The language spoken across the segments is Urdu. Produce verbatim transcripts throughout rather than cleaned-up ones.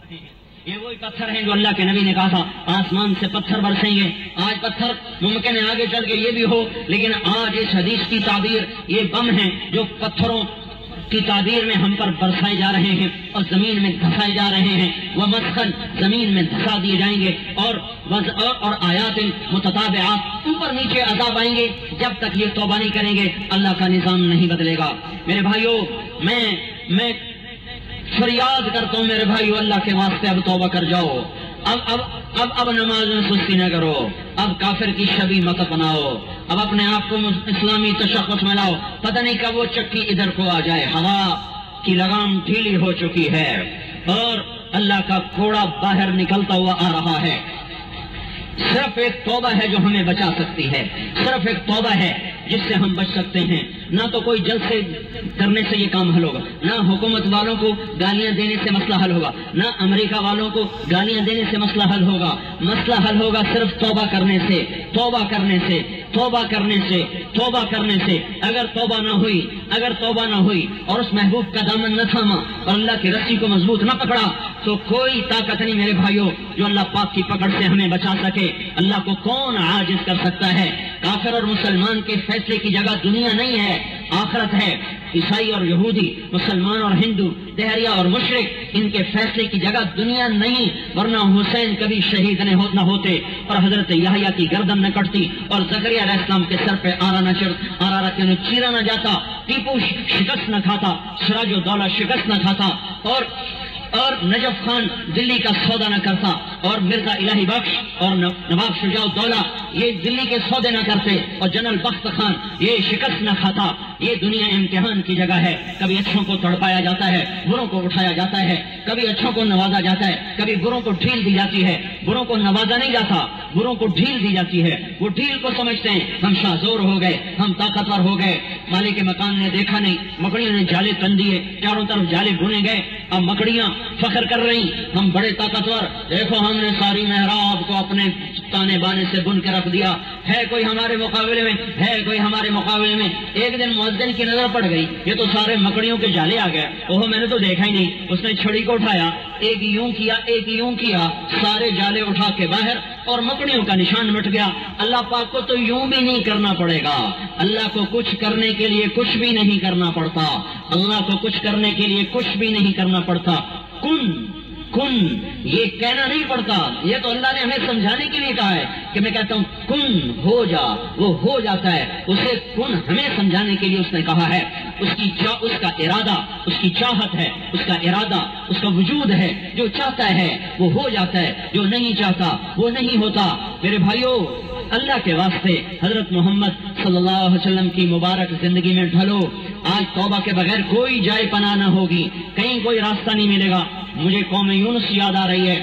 یہ وہی پتھر ہیں جو اللہ کے نبی نے کہا تھا آسمان سے پتھر برسیں گے. آج پتھر ممکن ہے آگے چل کے یہ بھی ہو، لیکن آج اس حدیث کی تعبیر یہ بم ہیں جو پتھروں کی تعبیر میں ہم پر برسائے جا رہے ہیں اور زمین میں دھسائے جا رہے ہیں. وہ مسخن زمین میں دھسا دیے جائیں گے اور اور, اور آیات متتابعات اوپر نیچے عذاب آئیں گے. جب تک یہ توبہ نہیں کریں گے اللہ کا نظام نہیں بدلے گا. میرے بھائیو میں میں فریاد کرتا ہوں میرے بھائیو اللہ کے واسطے اب توبہ کر جاؤ. اب اب اب اب نماز میں سستی نہ کرو. اب کافر کی شبیہ مت بناؤ. اب اپنے آپ کو اسلامی تشخص میں لاؤ. پتہ نہیں کب وہ چکی ادھر کو آ جائے. ہوا کی لگام ڈھیلی ہو چکی ہے اور اللہ کا کوڑا باہر نکلتا ہوا آ رہا ہے. صرف ایک توبہ ہے جو ہمیں بچا سکتی ہے. صرف ایک توبہ ہے جس سے ہم بچ سکتے ہیں. نہ تو کوئی جلسے کرنے سے یہ کام حل ہوگا، نہ حکومت والوں کو گالیاں دینے سے مسئلہ حل ہوگا، نہ امریکہ والوں کو گالیاں دینے سے مسئلہ حل ہوگا. مسئلہ حل ہوگا صرف توبہ کرنے سے، توبہ کرنے سے، توبہ کرنے سے، توبہ کرنے سے. اگر توبہ نہ ہوئی اگر توبہ نہ ہوئی اور اس محبوب کا دامن نہ تھاما اور اللہ کی رسی کو مضبوط نہ پکڑا تو کوئی طاقت نہیں میرے بھائیوں جو اللہ پاک کی پکڑ سے ہمیں بچا سکے. اللہ کو کون عاجز کر سکتا ہے؟ کافر اور مسلمان کے فیصلے کی جگہ دنیا نہیں ہے، آخرت ہے. عیسائی اور یہودی، مسلمان اور ہندو، دہریہ اور مشرک، ان کے فیصلے کی جگہ دنیا نہیں. ورنہ حسین کبھی شہید نہ ہوتے اور حضرت یحییٰ کی گردن نہ کٹتی اور زکریا علیہ السلام کے سر پہ آرا نہ آرا چیرا نہ جاتا. ٹیپو شکست نہ کھاتا، سراج الدولہ شکست نہ کھاتا اور اور نجف خان دلی کا سودا نہ کرتا اور مرزا الہی بخش اور نواب شجاع الدولہ یہ دلی کے سودے نہ کرتے اور جنرل بخت خان یہ شکست نہ کھاتا. یہ دنیا امتحان کی جگہ ہے. کبھی اچھوں کو تڑپایا جاتا ہے، بروں کو اٹھایا جاتا ہے. کبھی اچھوں کو نوازا جاتا ہے، کبھی بروں کو ڈھیل دی جاتی ہے. بروں کو نوازا نہیں جاتا، بروں کو ڈھیل دی جاتی ہے. وہ ڈھیل کو سمجھتے ہیں ہم شاہزور ہو گئے، ہم طاقتور ہو گئے. مالک مکان نے دیکھا نہیں، مکڑیوں نے جالے تن دیے، چاروں طرف جالے بنے گئے. اب مکڑیاں فخر کر رہی ہم بڑے طاقتور، دیکھو ہم نے ساری محراب کو اپنے تانے بانے سے بن کے رکھ دیا. ہے کوئی ہمارے مقابلے میں؟ ہے کوئی ہمارے مقابلے میں؟ ایک دن مؤذن کی نظر پڑ گئی، یہ تو سارے مکڑیوں کے جالے آ گئے. اوہ میں نے تو دیکھا ہی نہیں. اس نے چھڑی کو اٹھایا، ایک یوں کیا ایک یوں کیا، سارے جالے اٹھا کے باہر اور مکڑیوں کا نشان مٹ گیا. اللہ پاک کو تو یوں بھی نہیں کرنا پڑے گا. اللہ کو کچھ کرنے کے لیے کچھ بھی نہیں کرنا پڑتا. اللہ کو کچھ کرنے کے لیے کچھ بھی نہیں کرنا پڑتا. کن کن یہ کہنا نہیں پڑتا. یہ تو اللہ نے ہمیں سمجھانے کے لیے کہا ہے کہ میں کہتا ہوں کن ہو جا، وہ ہو جاتا ہے. اسے کن ہمیں سمجھانے کے لیے اس نے کہا ہے. اس کی چاہ اس کا ارادہ، اس کی چاہت ہے، اس کا ارادہ، اس کا وجود ہے. جو چاہتا ہے وہ ہو جاتا ہے، جو نہیں چاہتا وہ نہیں ہوتا. میرے بھائیوں اللہ کے واسطے حضرت محمد صلی اللہ علیہ وسلم کی مبارک زندگی میں ڈھلو. آج توبہ کے بغیر کوئی جائے پناہ نہ ہوگی، کہیں کوئی راستہ نہیں ملے گا. مجھے قوم یونس یاد آ رہی ہے.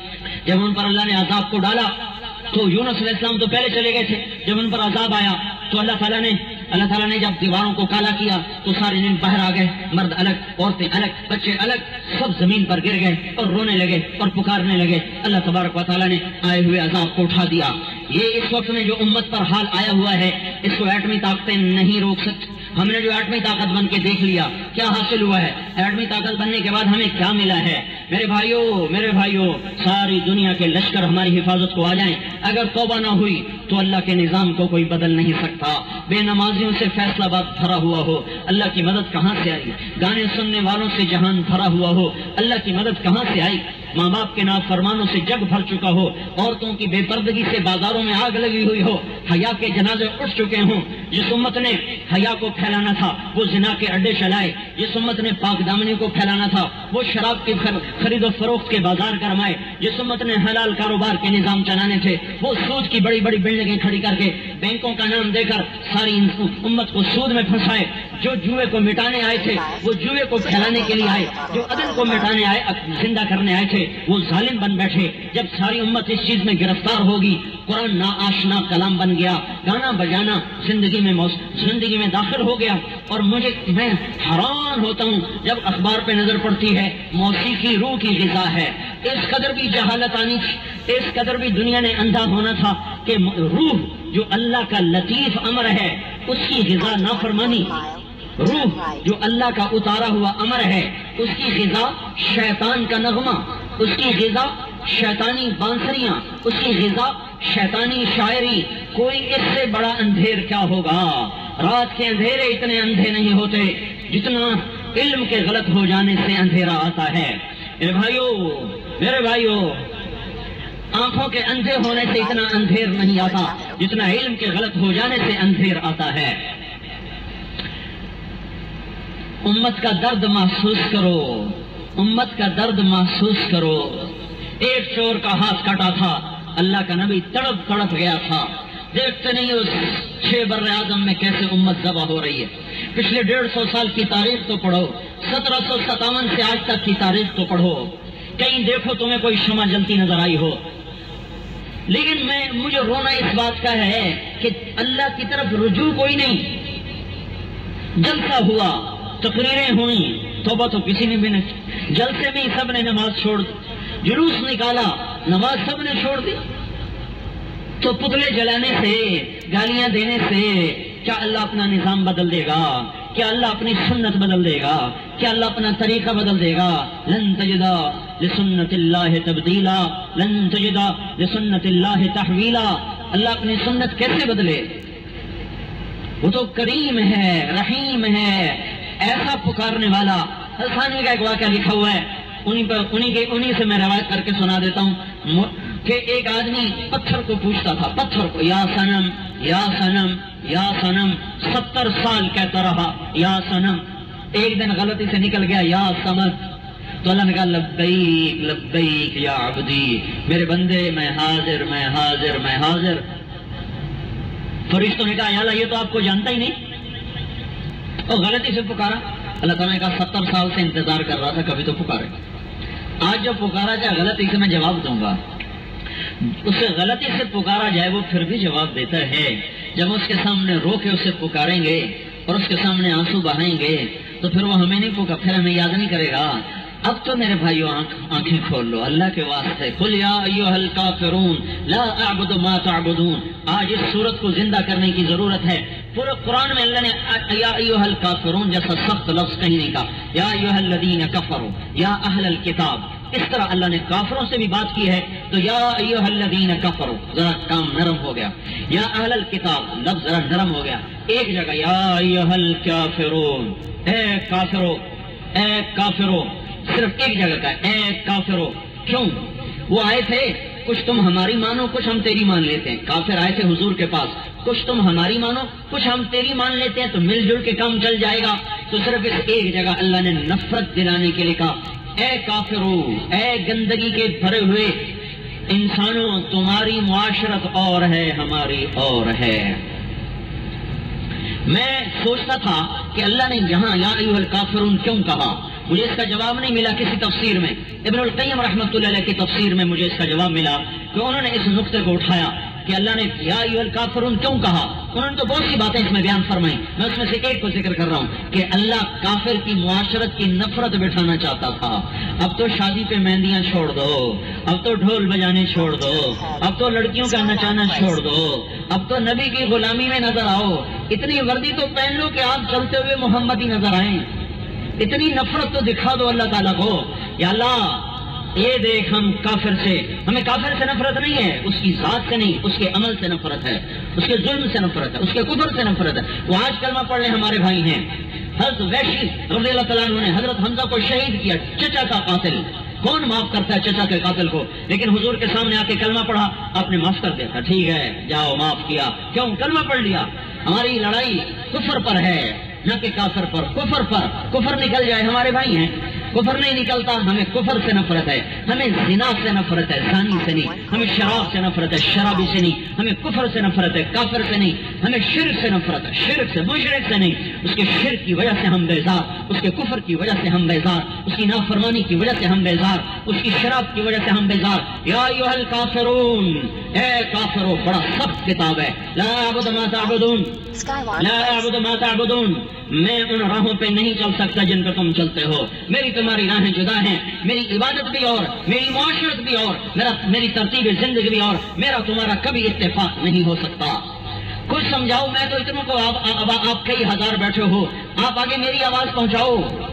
جب ان پر اللہ نے عذاب کو ڈالا تو یونس علیہ السلام تو پہلے چلے گئے تھے. جب ان پر عذاب آیا تو اللہ تعالیٰ نے اللہ تعالیٰ نے جب دیواروں کو کالا کیا تو سارے نیم باہر آ گئے. مرد الگ، عورتیں الگ، بچے الگ، سب زمین پر گر گئے اور رونے لگے اور پکارنے لگے. اللہ تبارک و تعالیٰ نے آئے ہوئے عذاب کو اٹھا دیا. یہ اس وقت میں جو امت پر حال آیا ہوا ہے اس کو ایٹمی طاقتیں نہیں روک سکتی. ہم نے جو ایٹمی طاقت بن کے دیکھ لیا کیا حاصل ہوا ہے؟ ایٹمی طاقت بننے کے بعد ہمیں کیا ملا ہے؟ میرے بھائیوں میرے بھائیوں ساری دنیا کے لشکر ہماری حفاظت کو آ جائیں، اگر توبہ نہ ہوئی تو اللہ کے نظام کو کوئی بدل نہیں سکتا. بے نمازیوں سے فیصلہ باد بھرا ہوا ہو، اللہ کی مدد کہاں سے آئی؟ گانے سننے والوں سے جہان بھرا ہوا ہو، اللہ کی مدد کہاں سے آئی؟ ماں باپ کے نافرمانوں سے جگ بھر چکا ہو، عورتوں کی بے پردگی سے بازاروں میں آگ لگی ہوئی ہو، حیا کے جنازے اٹھ چکے ہوں. جس امت نے حیا کو پھیلانا تھا وہ زنا کے اڈے چلائے. جس امت نے پاک دامنی کو پھیلانا تھا وہ شراب کی خرید و فروخت کے بازار گرمائے. جس امت نے حلال کاروبار کے نظام چلانے تھے وہ سود کی بڑی بڑی بلڈنگیں کھڑی کر کے بینکوں کا نام دے کر ساری امت کو سود میں پھنسائے. جو جوئے کو مٹانے آئے تھے وہ جوئے کو پھیلانے کے لیے آئے، جو عدل کو مٹانے آئے زندہ کرنے آئے تھے وہ ظالم بن بیٹھے. جب ساری امت اس چیز میں گرفتار ہوگی، قرآن ناآشنا کلام بن گیا، گانا بجانا زندگی میں زندگی میں داخل ہو گیا. اور مجھے میں حیران ہوتا ہوں جب اخبار پہ نظر پڑتی ہے موسیقی روح کی غذا ہے. اس قدر بھی جہالت آنی تھی، اس قدر بھی دنیا نے اندھا ہونا تھا کہ روح جو اللہ کا لطیف امر ہے اس کی غذا نافرمانی، روح جو اللہ کا اتارا ہوا امر ہے اس کی غذا شیطان کا نغمہ. اس کی غذا شیطانی بانسریاں، اس کی غذا شیطانی شاعری، کوئی اس سے بڑا اندھیر کیا ہوگا؟ رات کے اندھیرے اتنے اندھے نہیں ہوتے جتنا علم کے غلط ہو جانے سے اندھیرا آتا ہے۔ میرے بھائیوں میرے بھائیوں آنکھوں کے اندھے ہونے سے اتنا اندھیر نہیں آتا جتنا علم کے غلط ہو جانے سے اندھیر آتا ہے۔ امت کا درد محسوس کرو، امت کا درد محسوس کرو۔ ایک چور کا ہاتھ کٹا تھا، اللہ کا نبی تڑپ تڑپ گیا تھا۔ دیکھتے نہیں اس چھ بر اعظم میں کیسے امت ذبح ہو رہی ہے۔ پچھلے ڈیڑھ سو سال کی تاریخ تو پڑھو، سترہ سو ستاون سے آج تک کی تاریخ تو پڑھو، کہیں دیکھو تمہیں کوئی شمع جلتی نظر آئی ہو۔ لیکن میں مجھے رونا اس بات کا ہے کہ اللہ کی طرف رجوع کوئی نہیں۔ جلسہ ہوا، تقریریں ہوئیں، توبہ تو کسی نے بھی نہیں، جلسے میں سب نے نماز چھوڑ دی، جلوس نکالا، نماز سب نے چھوڑ دی۔ تو پتلے جلانے سے، گالیاں دینے سے کیا اللہ اپنا نظام بدل دے گا؟ کیا اللہ اپنی سنت بدل دے گا؟ کیا اللہ اپنا طریقہ بدل دے گا؟ لن تجدا لسنت اللہ تبدیلا، لن تجدا لسنت اللہ تحویلا۔ اللہ اپنی سنت کیسے بدلے؟ وہ تو کریم ہے، رحیم ہے، ایسا پکارنے والا۔ حسانی کا ایک واقعہ لکھا ہوا ہے، انہی پر انہی کے انہی سے میں روایت کر کے سنا دیتا ہوں کہ ایک آدمی پتھر کو پوچھتا تھا، پتھر کو، یا صنم یا صنم یا صنم، ستر سال کہتا رہا یا صنم۔ ایک دن غلطی سے نکل گیا یا صمد، تو اللہ نے کہا لبیک لبیک یا عبدی، میرے بندے میں حاضر میں حاضر میں حاضر۔ فرشتوں نے کہا یا اللہ یہ تو آپ کو جانتا ہی نہیں، اور غلطی سے پکارا۔ اللہ تعالیٰ نے کہا ستر سال سے انتظار کر رہا تھا، کبھی تو پکارے۔ آج جو پکارا جائے غلطی سے میں جواب دوں گا، اسے غلطی سے پکارا جائے وہ پھر بھی جواب دیتا ہے۔ جب اس کے سامنے رو کے اسے پکاریں گے اور اس کے سامنے آنسو بہائیں گے تو پھر وہ ہمیں نہیں پکا پھر ہمیں یاد نہیں کرے گا۔ اب تو میرے بھائیو آنکھیں کھول لو اللہ کے واسطے۔ قل یا ایھا الکافرون لا اعبد ما تعبدون۔ آج اس صورت کو زندہ کرنے کی ضرورت ہے۔ پورے قرآن میں اللہ نے یا ایھا الکافرون جیسا سخت لفظ کہیں نہیں کہا، یا ایھا الذین کفروا یا اہل الکتاب۔ اس طرح اللہ نے کافروں سے بھی بات کی ہے تو یا ایھا الذین کفروا ذرا کام نرم ہو گیا، یا اہل الکتاب لفظ ذرا نرم ہو گیا۔ ایک جگہ یا ایھا الکافرون، اے کافرو اے کافرو، صرف ایک جگہ کا اے کافرو۔ کیوں؟ وہ آئے تھے کچھ تم ہماری مانو کچھ ہم تیری مان لیتے ہیں۔ کافر آئے تھے حضور کے پاس، کچھ تم ہماری مانو کچھ ہم تیری مان لیتے ہیں، تو مل جل کے کام چل جائے گا۔ تو صرف اس ایک جگہ اللہ نے نفرت دلانے کے لیے کہا اے کافرو، اے گندگی کے بھرے ہوئے انسانوں، تمہاری معاشرت اور ہے ہماری اور ہے۔ میں سوچتا تھا کہ اللہ نے یہاں یا ایھا الکافرون کیوں کہا، مجھے اس کا جواب نہیں ملا کسی تفسیر میں۔ ابن القیم رحمۃ اللہ علیہ کی تفسیر میں مجھے اس کا جواب ملا کہ انہوں نے اس نقطے کو اٹھایا کہ اللہ نے یا ایھا الکافرون کیوں کہا۔ انہوں نے تو بہت سی باتیں اس میں بیان فرمائی، میں اس میں سے ایک کو ذکر کر رہا ہوں کہ اللہ کافر کی معاشرت کی نفرت بٹھانا چاہتا تھا۔ اب تو شادی پہ مہندیاں چھوڑ دو، اب تو ڈھول بجانے چھوڑ دو، اب تو لڑکیوں کا نچانا چھوڑ دو، اب تو نبی کی غلامی میں نظر آؤ، اتنی وردی تو پہن لو کہ آپ چلتے ہوئے محمدی نظر آئیں، اتنی نفرت تو دکھا دو اللہ تعالیٰ کو۔ یا اللہ یہ دیکھ ہم کافر سے، ہمیں کافر سے نفرت نہیں ہے، اس کی ذات سے نہیں، اس کے عمل سے نفرت ہے، اس کے ظلم سے نفرت ہے، اس کے کفر سے نفرت ہے۔ وہ آج کلمہ پڑھ لیں ہمارے بھائی ہیں، حضرت وحشی رضی اللہ تعالیٰ عنہ نے حضرت حمزہ کو شہید کیا، چچا کا قاتل۔ کون معاف کرتا ہے چچا کے قاتل کو؟ لیکن حضور کے سامنے آ کے کلمہ پڑھا، آپ نے معاف کر دیا تھا، ٹھیک ہے جاؤ معاف کیا، کیوں؟ کلمہ پڑھ لیا۔ ہماری لڑائی کفر پر ہے نہ کہ کافر پر، کفر پر۔ کفر نکل جائے ہمارے بھائی ہیں، کفر نہیں نکلتا ہمیں کفر سے نفرت ہے، ہمیں زنا سے نفرت ہے، زانی سے نہیں، ہمیں شراب سے نفرت ہے، شرابی سے نہیں، ہمیں کفر سے نفرت ہے، کافر سے نہیں، ہمیں شرک سے نفرت ہے، شرک سے، مشرک سے نہیں۔ اس کے شرک کی وجہ سے ہم بیزار، اس کے کفر کی وجہ سے ہم بیزار، اس کی نافرمانی کی وجہ سے ہم بیزار، اس کی شراب کی وجہ سے ہم بیزار۔ یا ایھا الکافرون، اے کافرو، بڑا سخت کتاب ہے۔ لا اعبد ما تعبدون، لا اعبد ما تعبدون، میں ان راہوں پہ نہیں چل سکتا جن پہ تم چلتے ہو، میری تمہاری راہیں جدا ہیں، میری عبادت بھی اور، میری معاشرت بھی اور، میرا میری ترتیب زندگی بھی اور، میرا تمہارا کبھی اتفاق نہیں ہو سکتا۔ کچھ سمجھاؤ، میں تو اتنوں کو آپ آپ, آپ کئی ہزار بیٹھے ہو، آپ آگے میری آواز پہنچاؤ۔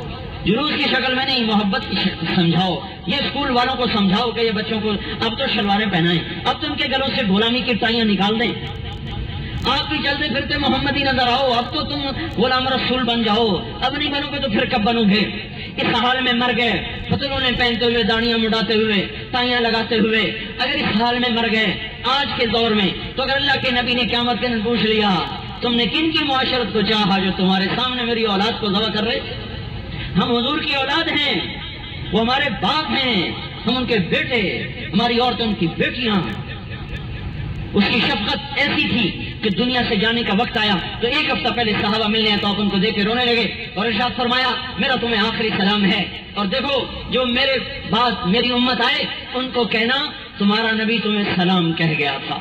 جلوس کی شکل میں نہیں، محبت کی شکل سمجھاؤ. یہ اسکول والوں کو سمجھاؤ کہ یہ بچوں کو اب تو شلواریں پہنائیں، اب تو ان کے گلوں سے غلامی کی ٹائیاں نکال دیں. آپ بھی چلتے پھرتے محمدی نظر آؤ، اب تو تم غلام رسول بن جاؤ. اب نہیں بنو گے تو پھر کب بنو گے؟ اس حال میں مر گئے، پتلونے پہنتے ہوئے، داڑیاں مڈاتے ہوئے، ٹائیاں لگاتے ہوئے. اگر اس حال میں مر گئے آج کے دور میں، تو اگر اللہ کے نبی نے قیامت کے دن پوچھ لیا تم نے کن کی معاشرت کو چاہا جو تمہارے سامنے میری اولاد کو ذبح کر رہے؟ ہم حضور کی اولاد ہیں، وہ ہمارے باپ ہیں، ہم ان کے بیٹے، ہماری عورتیں ان کی بیٹیاں. اس کی شفقت ایسی تھی کہ دنیا سے جانے کا وقت آیا تو ایک ہفتہ پہلے صحابہ ملنے آئے تو آپ ان کو دیکھ کے رونے لگے اور ارشاد فرمایا میرا تمہیں آخری سلام ہے، اور دیکھو جو میرے بعد میری امت آئے ان کو کہنا تمہارا نبی تمہیں سلام کہہ گیا تھا،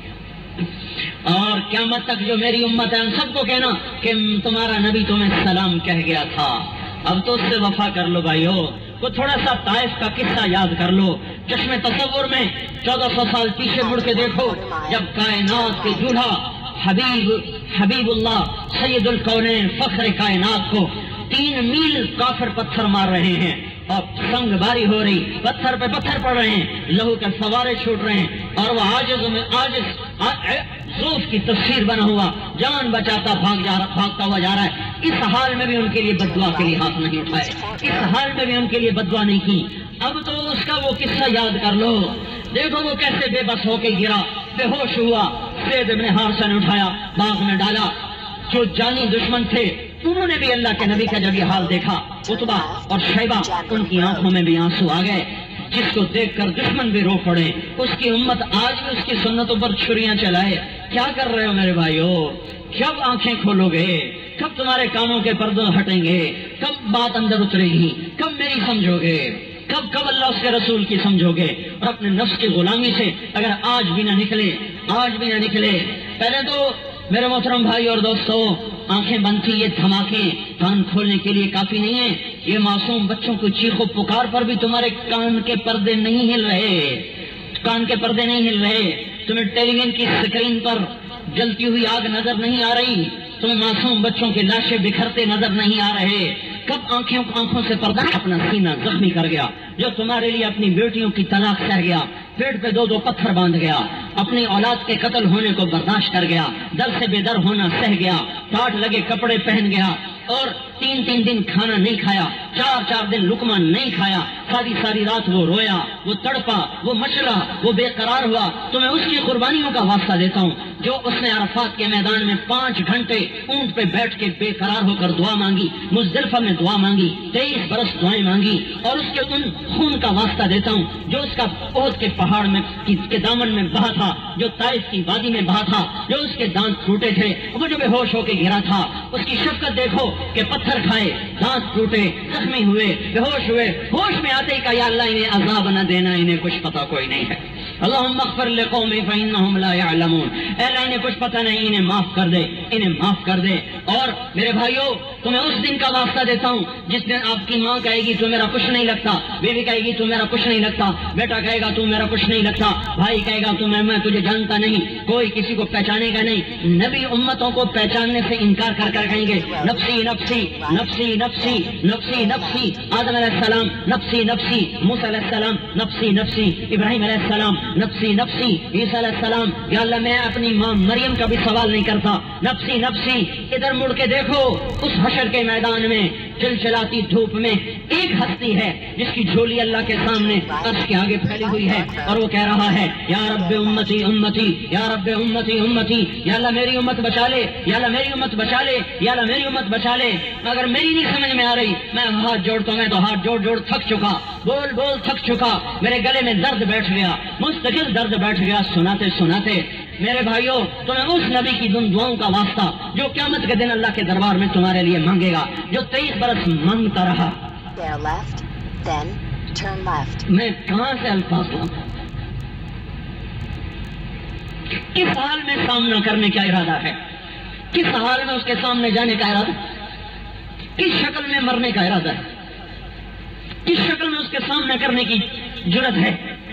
اور قیامت تک جو میری امت ہے ان سب کو کہنا کہ تمہارا نبی تمہیں سلام کہہ گیا تھا. اب تو اس سے وفا کر لو بھائیو. وہ تھوڑا سا طائف کا قصہ یاد کر لو. چشم تصور میں چودہ سو سال پیچھے مڑ کے دیکھو، جب کائنات کے دولہا حبیب حبیب اللہ سید الکونین فخر کائنات کو تین میل کافر پتھر مار رہے ہیں اور سنگ باری ہو رہی، پتھر پہ پتھر پڑ رہے ہیں، لہو کے فوارے چھوٹ رہے ہیں، اور وہ عاجز میں عاجز ذوف کی تصویر بنا ہوا جان بچاتا بھاگ جا رہا بھاگتا ہوا جا رہا ہے. اس حال میں بھی ان کے لیے بددعا کے لیے ہاتھ نہیں اٹھائے، اس حال میں بھی ان کے لیے بددعا نہیں کی. اب تو اس کا وہ قصہ یاد کر لو. دیکھو وہ کیسے بے بس ہو کے گرا، بے ہوش ہوا، زید ابن حارثہ نے اٹھایا، باغ میں ڈالا. جو جانی دشمن تھے انہوں نے بھی اللہ کے نبی کا جب یہ حال دیکھا، عتبہ اور شیبہ، ان کی آنکھوں میں بھی آنسو آ گئے. جس کو دیکھ کر دشمن بھی رو پڑے. اس کی امت آج بھی اس کی سنتوں پر چھریاں چلائے. کیا کر رہے ہو میرے بھائیو؟ کب آنکھیں کھولو گے؟ کب تمہارے کانوں کے پردے ہٹیں گے؟ کب بات اندر اترے گی؟ کب میری سمجھو گے؟ کب کب اللہ اس کے رسول کی سمجھو گے؟ اور اپنے نفس کی غلامی سے اگر آج بھی نہ نکلے، آج بھی نہ نکلے. پہلے تو میرے محترم بھائی اور دوستو، آنکھیں بند تھی، یہ دھماکے کان کھولنے کے لیے کافی نہیں ہیں. یہ معصوم بچوں کو چیخ و پکار پر بھی تمہارے کان کے پردے نہیں ہل رہے، کان کے پردے نہیں ہل رہے. تمہیں ٹیلی ویژن کی اسکرین پر جلتی ہوئی آگ نظر نہیں آ رہی، تمہیں معصوم بچوں کے لاشیں بکھرتے نظر نہیں آ رہے. کب آنکھوں آنکھوں سے پردہ اپنا سینہ زخمی کر گیا، جو تمہارے لیے اپنی بیٹیوں کی طلاق سہ گیا، پیٹ پہ دو دو پتھر باندھ گیا، اپنی اولاد کے قتل ہونے کو برداشت کر گیا، در سے بے در ہونا سہ گیا، ٹاٹ لگے کپڑے پہن گیا، اور تین تین دن کھانا نہیں کھایا، چار چار دن لقمہ نہیں کھایا، ساری ساری رات وہ رویا، وہ تڑپا، وہ مچلا، وہ بے قرار ہوا. تو میں اس کی قربانیوں کا واسطہ دیتا ہوں جو اس نے عرفات کے میدان میں پانچ گھنٹے اونٹ پہ بیٹھ کے بے قرار ہو کر دعا مانگی، مزدلفہ میں دعا مانگی، تیئیس برس دعائیں مانگی. اور اس کے ان خون کا واسطہ دیتا ہوں جو اس کا احد کے پہاڑ میں کے دامن میں بہا تھا، جو طائف کی وادی میں بہا تھا، جو اس کے دانت ٹوٹے تھے، وہ جو بے ہوش ہو کے گرا تھا. اس کی شفقت دیکھو کہ پتھر کھائے، دانت ٹوٹے، زخمی ہوئے، بے ہوش ہوئے، ہوش میں آتے ہی کہا یا اللہ انہیں عذاب نہ دینا، انہیں کچھ پتہ کوئی نہیں ہے. اللہم اغفر لقومی فإنہم لا یعلمون. اے اللہ انہیں کچھ پتہ نہیں، انہیں معاف کر دے، انہیں معاف کر دے. اور میرے بھائیو تمہیں اس دن کا واسطہ دیتا ہوں جس دن آپ کی ماں کہے گی تو میرا کچھ نہیں لگتا، بیوی کہے گی تو میرا کچھ نہیں لگتا، بیٹا کہے گا تو میرا کچھ نہیں لگتا، بھائی کہے گا تو میں میں تجھے جانتا نہیں، کوئی کسی کو پہچانے گا نہیں. نبی امتوں کو پہچاننے سے انکار کر کر کہیں گے نفسی نفسی نفسی نفسی نفسی نفسی. آدم علیہ السلام نفسی نفسی، موسیٰ علیہ السلام نفسی نفسی، ابراہیم علیہ السلام نفسی نفسی، عیسیٰ علیہ السلام یا اللہ میں اپنی ماں مریم کا بھی سوال نہیں کرتا، نفسی نفسی. ادھر مڑ کے دیکھو اس حشر کے میدان میں چلچلاتی دھوپ میں ایک ہستی ہے جس کی جھولی اللہ کے سامنے عرش کے آگے پھیلی ہوئی ہے، اور وہ کہہ رہا ہے یا رب امتی امتی، یا رب امتی امتی. یا اللہ میری امت بچا لے، یا اللہ میری امت بچا لے، یا اللہ میری امت بچا لے. اگر میری نہیں سمجھ میں آ رہی میں ہاتھ جوڑتا ہوں، میں تو ہاتھ جوڑ جوڑ تھک چکا، بول بول تھک چکا، میرے گلے میں درد بیٹھ گیا، مستقل درد بیٹھ گیا سناتے سناتے. میرے بھائیوں تمہیں اس نبی کی دن دعاؤں کا واسطہ جو قیامت کے دن اللہ کے دربار میں تمہارے لیے مانگے گا، جو تیئیس برس مانگتا رہا. left, then turn left. میں کہاں سے الفاظ لاؤں؟ کس حال میں سامنا کرنے کا ارادہ ہے؟ کس حال میں اس کے سامنے جانے کا ارادہ ہے؟ کس شکل میں مرنے کا ارادہ ہے؟ کس شکل میں اس کے سامنے کرنے کی جرت ہے؟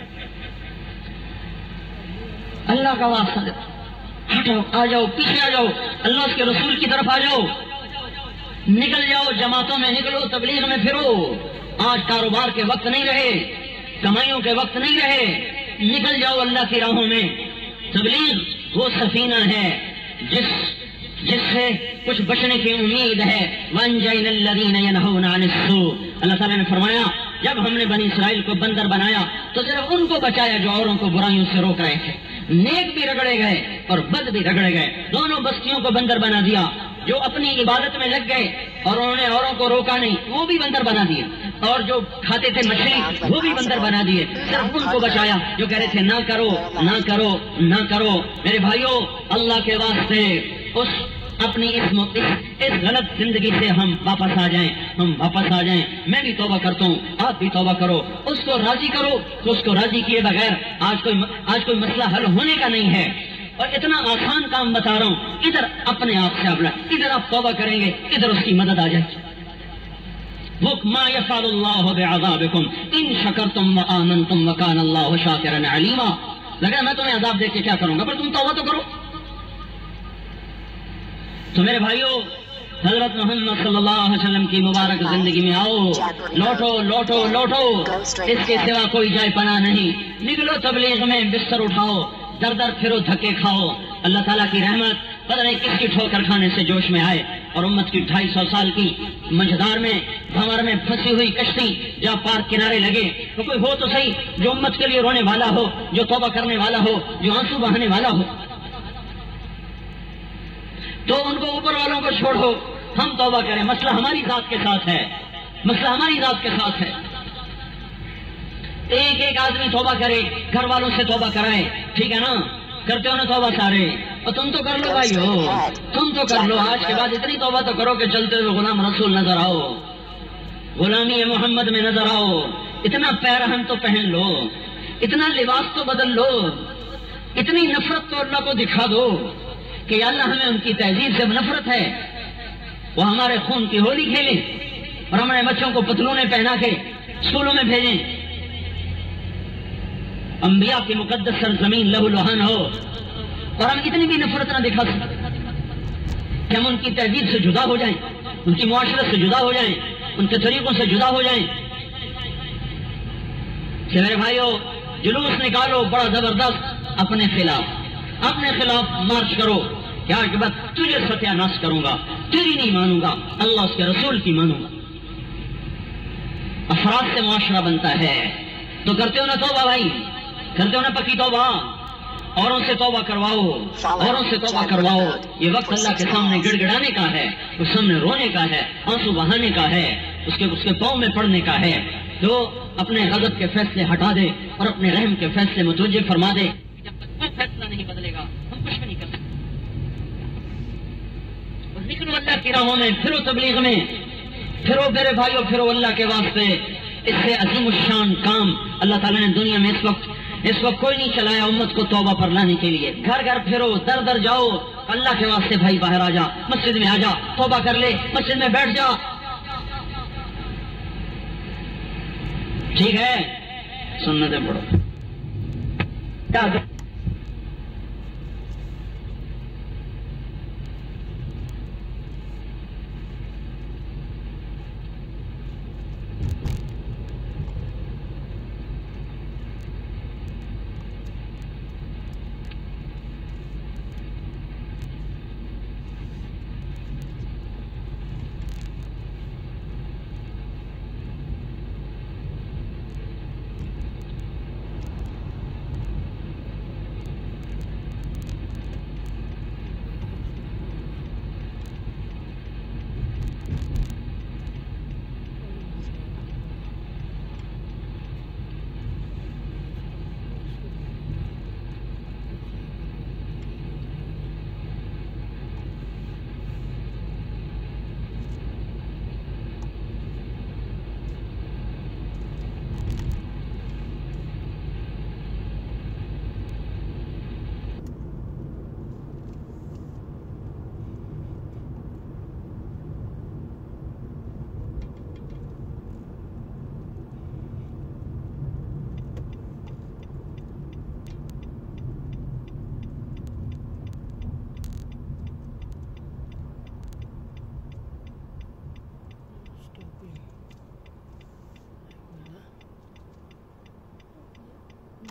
اللہ کا واسطہ دے، ہٹو، آ جاؤ، پیچھے آ جاؤ، اللہ اس کے رسول کی طرف آ جاؤ. نکل جاؤ جماعتوں میں نکلو، تبلیغ میں پھرو. آج کاروبار کے وقت نہیں رہے، کمائیوں کے وقت نہیں رہے، نکل جاؤ اللہ کی راہوں میں. تبلیغ وہ سفینہ ہے جس جس سے کچھ بچنے کی امید ہے. وَأَنْجَيْنَا الَّذِينَ يَنْهَوْنَ عَنِ السُّوءِ. اللہ تعالیٰ نے فرمایا جب ہم نے بنی اسرائیل کو بندر بنایا تو صرف ان کو بچایا جو اوروں کو برائیوں سے روک رہے تھے. نیک بھی رگڑے گئے اور بد بھی رگڑے گئے، دونوں بستیوں کو بندر بنا دیا. جو اپنی عبادت میں لگ گئے اور انہوں نے اوروں کو روکا نہیں، وہ بھی بندر بنا دیے. اور جو کھاتے تھے مچھلی وہ بھی بندر بنا دیے، صرف ان کو بچایا جو کہہ رہے تھے نہ کرو نہ کرو نہ کرو. میرے بھائیوں، اللہ کے واسطے اس اپنی اس, اس غلط زندگی سے ہم واپس آ جائیں، ہم واپس آ جائیں. میں بھی توبہ کرتا ہوں، آپ بھی توبہ کرو. اس کو راضی کرو تو اس کو راضی کیے بغیر آج کوئی آج کوئی مسئلہ حل ہونے کا نہیں ہے. اور اتنا آسان کام بتا رہا ہوں، ادھر اپنے آپ سے ابلا، ادھر آپ توبہ کریں گے، ادھر اس کی مدد آ جائے گی. ما يفعل الله بعذابكم ان شکرتم وآمنتم وكان الله شاکرا علیما. لگا میں تمہیں عذاب دے کے کیا کروں گا، پر تم توبہ تو کرو. تو میرے بھائیو، حضرت محمد صلی اللہ علیہ وسلم کی مبارک زندگی میں آؤ، لوٹو لوٹو لوٹو، اس کے سوا کوئی جائے پناہ نہیں. نکلو تبلیغ میں، بستر اٹھاؤ، در در پھرو، دھکے کھاؤ. اللہ تعالیٰ کی رحمت پتہ نہیں کس کی ٹھوکر کھانے سے جوش میں آئے اور امت کی ڈھائی سو سال کی منجدار میں بھنور میں پھنسی ہوئی کشتی جہاں پار کنارے لگے تو کوئی ہو تو صحیح جو امت کے لیے رونے والا ہو، جو توبہ کرنے والا ہو، جو آنسو بہانے والا ہو. تو ان کو اوپر والوں کو چھوڑو، ہم توبہ کریں. مسئلہ ہماری ذات کے ساتھ ہے، مسئلہ ہماری ذات کے ساتھ ہے. ایک ایک آدمی توبہ کرے، گھر والوں سے توبہ کرائے، ٹھیک ہے نا؟ کرتے ہو نا توبہ سارے؟ اور تم تو کر لو بھائی ہو، تم تو کر لو. آج کے بعد اتنی توبہ تو کرو کہ چلتے ہوئے غلام رسول نظر آؤ، غلامی محمد میں نظر آؤ. اتنا پیرہن تو پہن لو، اتنا لباس تو بدل لو، اتنی نفرت تو اللہ کو دکھا دو کہ یا اللہ ہمیں ان کی تہذیب سے نفرت ہے، وہ ہمارے خون کی ہولی کھیلیں اور ہمارے بچوں کو پتلونے پہنا کے اسکولوں میں بھیجیں. انبیاء کی مقدس سرزمین لہو لہان ہو اور ہم اتنی بھی نفرت نہ دکھا سکتے کہ ہم ان کی تہذیب سے جدا ہو جائیں، ان کی معاشرت سے جدا ہو جائیں، ان کے طریقوں سے جدا ہو جائیں. کہ میرے بھائیو، جلوس نکالو بڑا زبردست اپنے خلاف، اپنے خلاف مارچ کرو کہ آج کے بعد تجھے ستیہ ناش کروں گا، تیری نہیں مانوں گا، اللہ اس کے رسول کی مانوں گا. افراد سے معاشرہ بنتا ہے. تو کرتے ہو نا توبہ بھائی، کرتے ہو نا پکی توبہ، اوروں سے توبہ کرواؤ، اوروں سے توبہ کرواؤ. یہ وقت اللہ کے سامنے گڑ گڑانے کا ہے، اس سامنے رونے کا ہے، آنسو بہانے کا ہے، اس کے اس کے پاؤں میں پڑنے کا ہے. تو اپنے غضب کے فیصلے ہٹا دے اور اپنے رحم کے فیصلے متوجہ فرما دے. جب تک وہ فیصلہ نہیں بدلے گا ہم کچھ بھی نہیں کر سکتے. نکلو اللہ کی راہوں میں، پھرو تبلیغ میں، پھرو میرے بھائیو، پھرو اللہ کے واسطے. اس سے عظیم الشان کام اللہ تعالیٰ نے دنیا میں اس وقت اس وقت کوئی نہیں چلایا امت کو توبہ پر لانے کے لیے. گھر گھر پھرو، در در جاؤ، اللہ کے واسطے بھائی باہر آ جا، مسجد میں آ جا، توبہ کر لے، مسجد میں بیٹھ جا. ٹھیک ہے، سنتیں پڑھو.